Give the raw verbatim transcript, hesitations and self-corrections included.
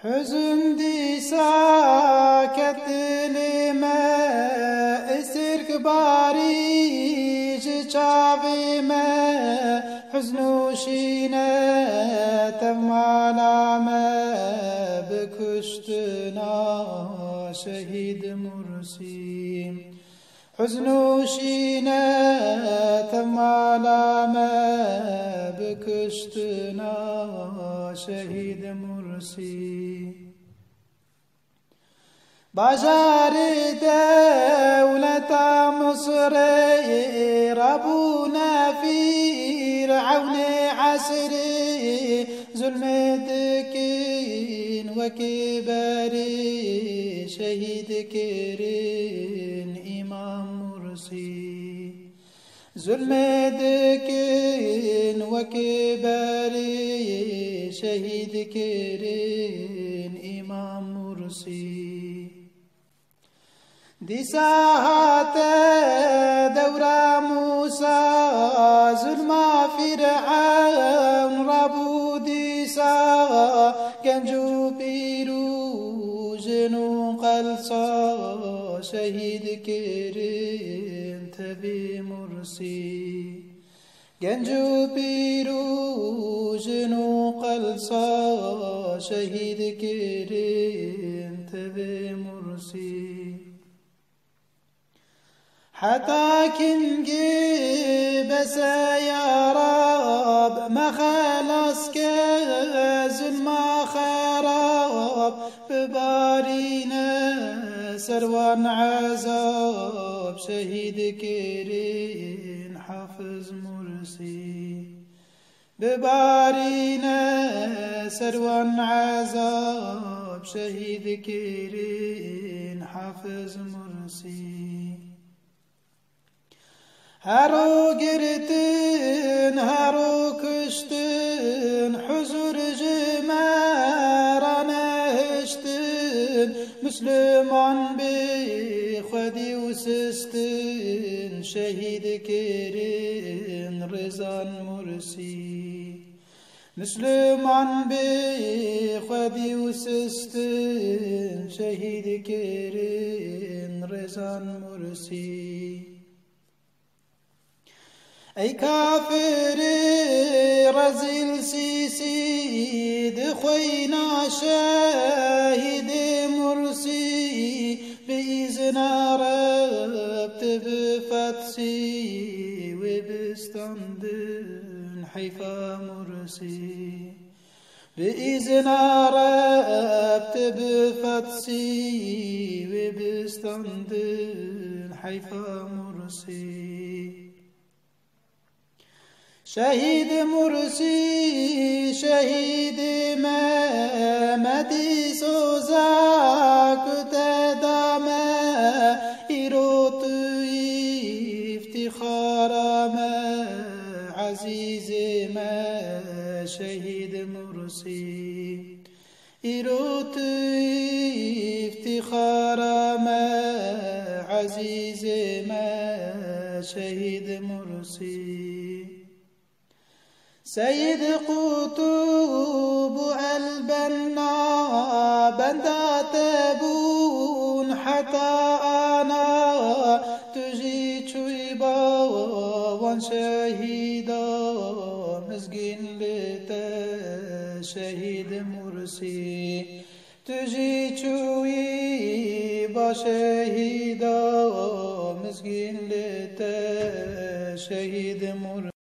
Hüzün disa ketlime esirk bari çavime hüznü şine temmalame bekuştuna şehid mursi hüznü şine temmalame bekuştuna şehid mursi بازار دولة مصر ربنا فرعون عسري ظلم دكين وكبري شهيد كرين إمام مرسي ظلم دكين وكبري شهيد كرين إمام مرسي دساهات دورة موسى ظلم فرعون ربو دسا كنجو بيروج قلصا شهيد كريم تبي مرسي كنجو بيروج قلصا شهيد كريم تبي مرسي حتى كنجي يا رب ما خلص كزل ما خراب ببارينا سروان عذاب شهيد كرين حافظ مرسي ببارينا سروان عذاب شهيد كرين حافظ مرسي هارو قرتن هارو كشتن حزر جمارنا هشتن مسلمان بخدي وسستن شهيد كرين رزان مرسي مسلمان بخدي وسستن شهيد كرين رزان مرسي أي كافر رزيل سيسي دخوينا شاهد مرسي بإذن رب بفتسي وبستندن حيفا مرسي بإذن رب بفتسي وبستندن حيفا مرسي شهيد مرسي شهيد ما مدي سوزاك تداما إيروت افتخار ما عزيز ما شهيد مرسي إيروت افتخار ما عزيز ما شهيد مرسي سيد قطوب البنا بندا تبون حتى أنا تجي شويبا وان شهيدا مسجين لتا شهيد مرسي تجي شويبا شهيدا مسجين لتا شهيد مرسي